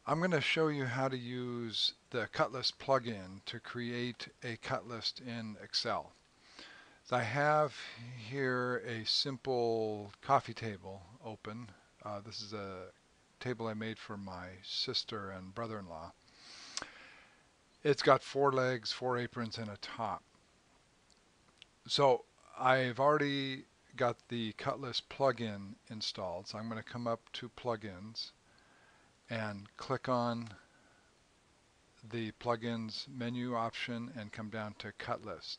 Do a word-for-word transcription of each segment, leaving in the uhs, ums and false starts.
I'm going to show you how to use the CutList plugin to create a cut list in Excel. So I have here a simple coffee table open. Uh, this is a table I made for my sister and brother-in-law. It's got four legs, four aprons, and a top. So I've already got the CutList plugin installed. So I'm going to come up to plugins and click on the plugins menu option and come down to CutList.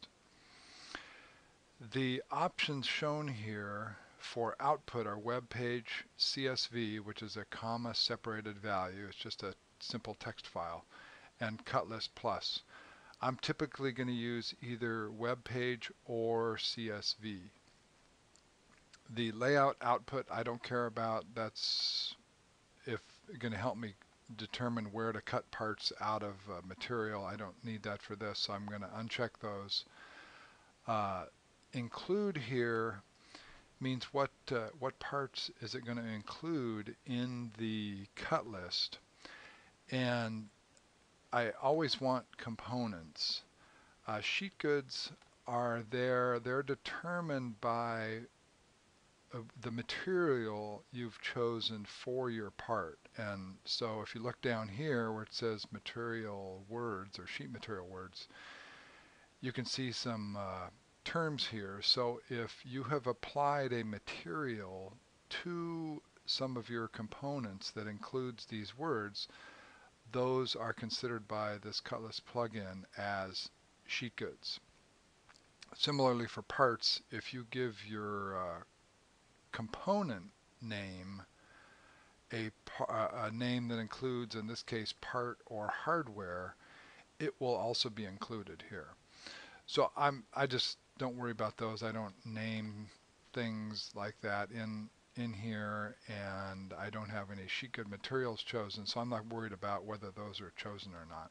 The options shown here for output are web page C S V, which is a comma separated value. It's just a simple text file, and CutList Plus. I'm typically going to use either web page or C S V. The layout output I don't care about. That's if going to help me determine where to cut parts out of uh, material. I don't need that for this, so I'm going to uncheck those. Uh, include here means what uh, what parts is it going to include in the cut list, and I always want components. Uh, sheet goods are there. They're determined by uh, the material you've chosen for your part. And so if you look down here where it says material words or sheet material words, you can see some uh, terms here. So if you have applied a material to some of your components that includes these words, those are considered by this CutList plugin as sheet goods. Similarly for parts, if you give your uh, component name a, a name that includes, in this case, part or hardware, it will also be included here. So I'm I just don't worry about those. I don't name things like that in in here, and I don't have any sheet good materials chosen, so I'm not worried about whether those are chosen or not.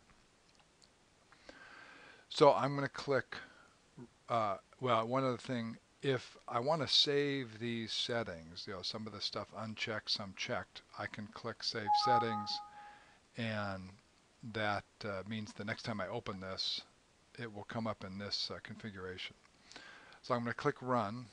So I'm going to click, uh, well, one other thing, if I want to save these settings, you know, some of the stuff unchecked, some checked, I can click Save Settings, and that uh, means the next time I open this, it will come up in this uh, configuration. So I'm going to click Run,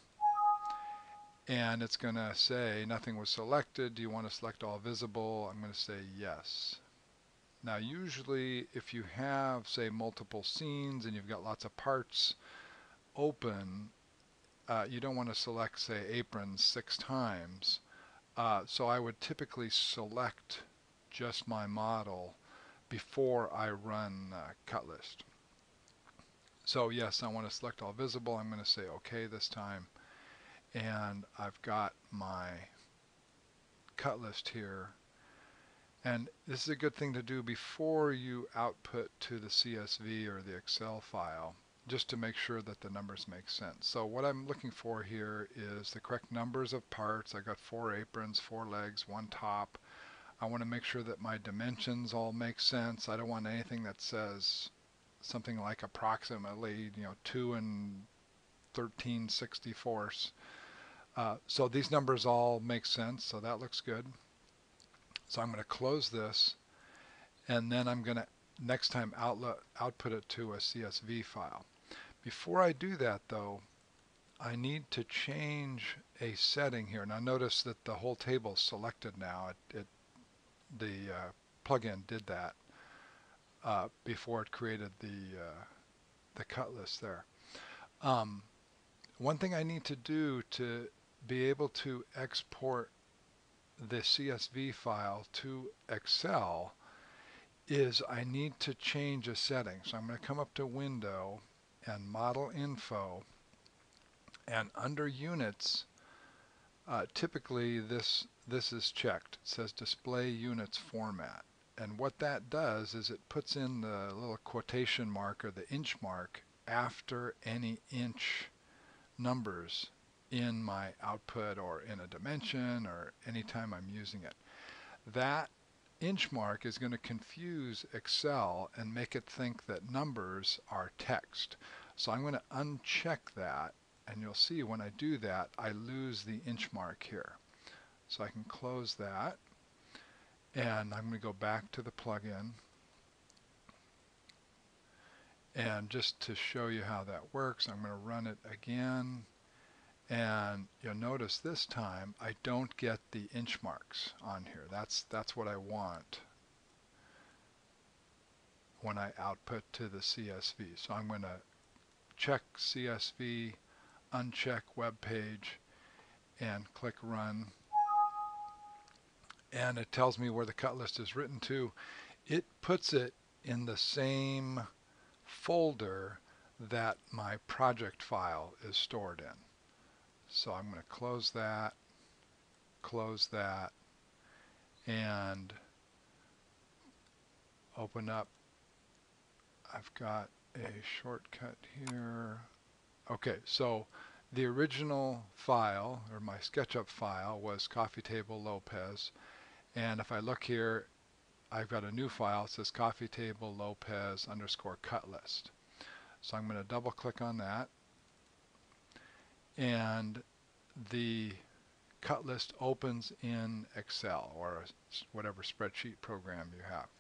and it's going to say nothing was selected. Do you want to select all visible? I'm going to say yes. Now usually if you have, say, multiple scenes and you've got lots of parts open, uh, you don't want to select, say, aprons six times. Uh, so I would typically select just my model before I run uh, CutList. So yes, I want to select all visible. I'm going to say OK this time. And I've got my cut list here. And this is a good thing to do before you output to the C S V or the Excel file, just to make sure that the numbers make sense. So what I'm looking for here is the correct numbers of parts. I got four aprons, four legs, one top. I want to make sure that my dimensions all make sense. I don't want anything that says something like approximately, you know, two and thirteen sixty-fourths. Uh, so these numbers all make sense, so that looks good. So I'm going to close this, and then I'm going to next time outlet, output it to a C S V file. Before I do that though, I need to change a setting here. Now notice that the whole table is selected now. It, it, the uh, plugin did that uh, before it created the, uh, the cut list there. Um, one thing I need to do to be able to export the C S V file to Excel is I need to change a setting. So I'm going to come up to Window and Model Info, and under Units, uh, typically this this is checked. It says Display Units Format, and what that does is it puts in the little quotation mark or the inch mark after any inch numbers in my output or in a dimension or anytime I'm using it. That inch mark is going to confuse Excel and make it think that numbers are text. So I'm going to uncheck that, and you'll see when I do that I lose the inch mark here. So I can close that, And I'm going to go back to the plugin. And just to show you how that works, I'm going to run it again. And you'll notice this time I don't get the inch marks on here. That's, that's what I want when I output to the C S V. So I'm going to check C S V, uncheck web page, and click run. And it tells me where the cut list is written to. It puts it in the same folder that my project file is stored in. So I'm going to close that, close that, and open up. I've got a shortcut here. Okay, so the original file, or my SketchUp file, was Coffee Table Lopez. And if I look here, I've got a new file. It says Coffee Table Lopez underscore CutList. So I'm going to double click on that. And the cut list opens in Excel or whatever spreadsheet program you have.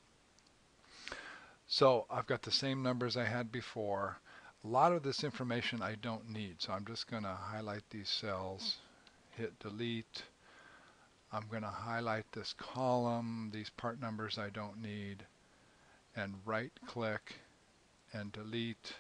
So I've got the same numbers I had before. A lot of this information I don't need, so I'm just going to highlight these cells, hit delete. I'm going to highlight this column, these part numbers I don't need, and right click and delete.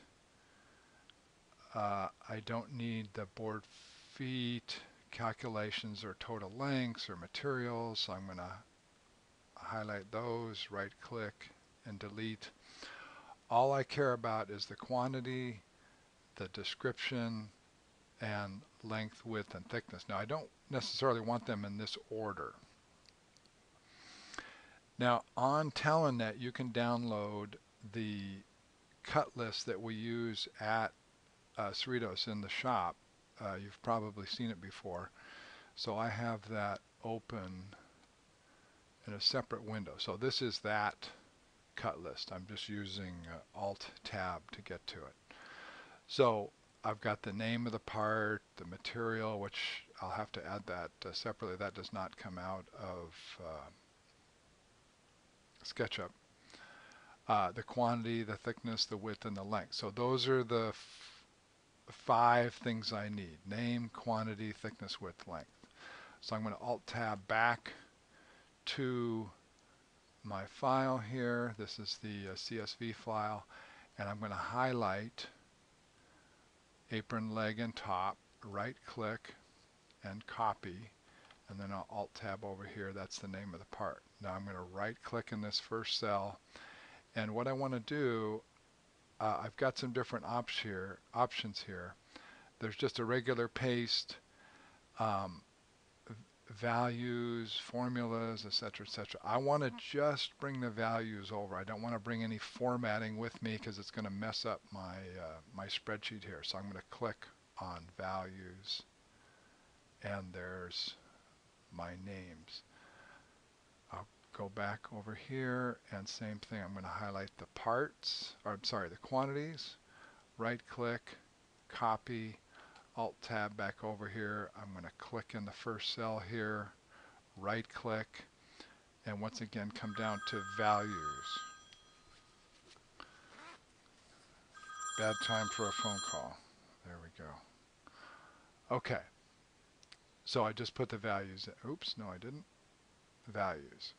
Uh, I don't need the board feet, calculations, or total lengths, or materials, so I'm going to highlight those, right click, and delete. All I care about is the quantity, the description, and length, width, and thickness. Now I don't necessarily want them in this order. Now on Telenet you can download the cut list that we use at uh, Cerritos in the shop. Uh, you've probably seen it before. So I have that open in a separate window. So this is that cut list. I'm just using uh, Alt Tab to get to it. So I've got the name of the part, the material, which I'll have to add that uh, separately. That does not come out of uh, SketchUp. Uh, the quantity, the thickness, the width, and the length. So those are the f five things I need: name, quantity, thickness, width, length. So I'm going to Alt Tab back to my file here. This is the uh, C S V file, and I'm going to highlight apron, leg, and top, right click, and copy, and then I'll Alt Tab over here. That's the name of the part. Now I'm going to right click in this first cell, and what I want to do, uh, I've got some different ops here, options here. There's just a regular paste, um, values, formulas, et cetera, et cetera. I want to just bring the values over. I don't want to bring any formatting with me because it's going to mess up my uh, my spreadsheet here. So I'm going to click on values, and there's my names. I'll go back over here, and same thing. I'm going to highlight the parts, or I'm sorry, the quantities. Right click, copy. Alt Tab back over here. I'm going to click in the first cell here, right click, and once again come down to values. Bad time for a phone call. There we go. Okay. So I just put the values in. Oops, no I didn't. Values.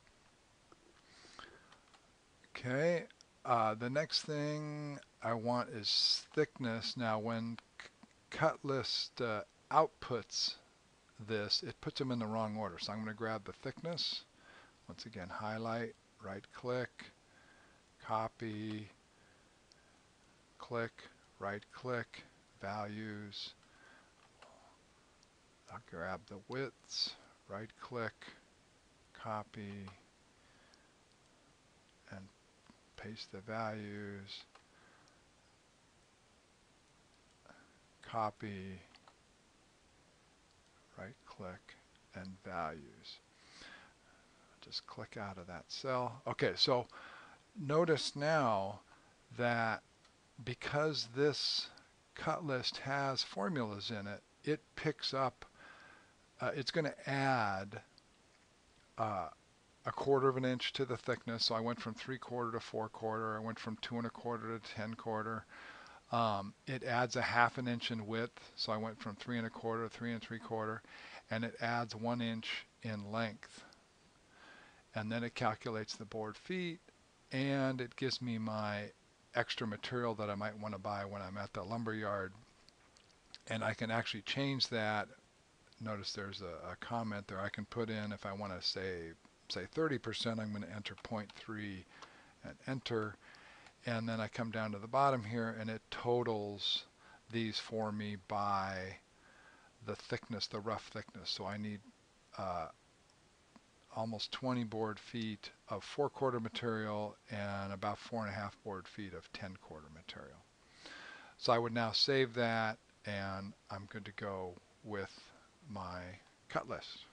Okay. Uh, the next thing I want is thickness. Now when CutList uh, outputs this, it puts them in the wrong order. So I'm going to grab the thickness. Once again, highlight, right click, copy, click, right click, values. I'll grab the widths, right click, copy, and paste the values. Copy, right click, and values. Just click out of that cell. Okay, so notice now that because this cut list has formulas in it, it picks up, uh, it's going to add uh, a quarter of an inch to the thickness. So I went from three quarter to four quarter. I went from two and a quarter to ten quarter. Um, it adds a half an inch in width. So I went from three and a quarter to three and three quarter, and it adds one inch in length. And then it calculates the board feet, and it gives me my extra material that I might want to buy when I'm at the lumber yard. And I can actually change that. Notice there's a, a comment there. I can put in, if I want to say say thirty percent, I'm going to enter zero point three and enter. And then I come down to the bottom here, and it totals these for me by the thickness, the rough thickness. So I need uh, almost twenty board feet of four quarter material and about four and a half board feet of ten quarter material. So I would now save that, and I'm good to go with my cut list.